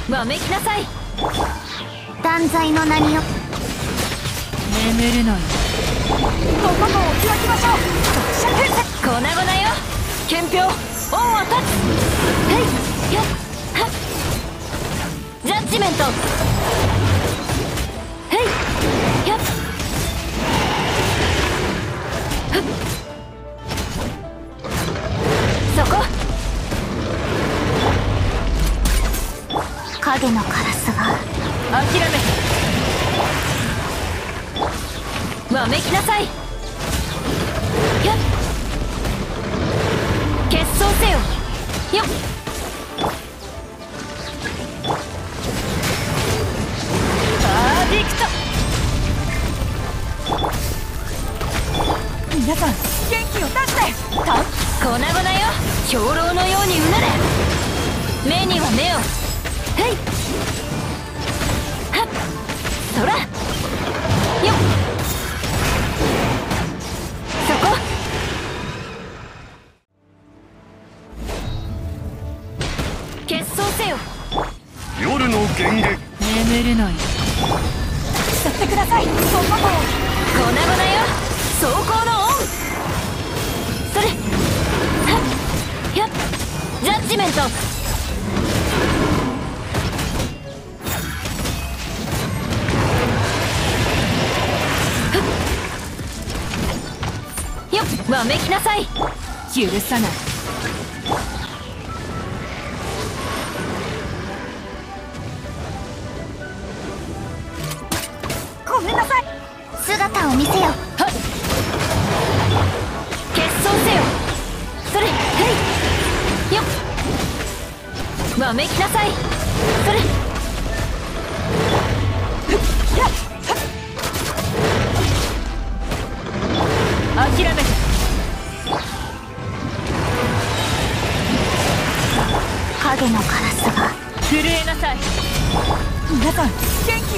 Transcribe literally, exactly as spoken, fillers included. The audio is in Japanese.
わめきなさい。 断罪の名によ眠るのよ。 とことんを開きましょう。 粉々よ。憲兵恩を断つ。へいよっはっ。ジャッジメント。へいよっふっ。そこ。 影のカラスが諦めわめきなさい。よっ結晶せよ。よっバーディクト。 皆さん元気を出してた粉々よ。兵糧のようにうなれ。目には目を。へいはっそらよっそこ。結晶せよ。 夜の幻撃。 眠るのよ。 使ってください。そんなもん粉々よ。走行のオン。それはっやっジャッジメント。よっわめきなさい。許さない。 ごめんなさい。姿を見せよ。 はっ結晶せよ。それへいよっわめきなさい。それやっ諦めて。 影のカラスが震えなさい。 皆さん元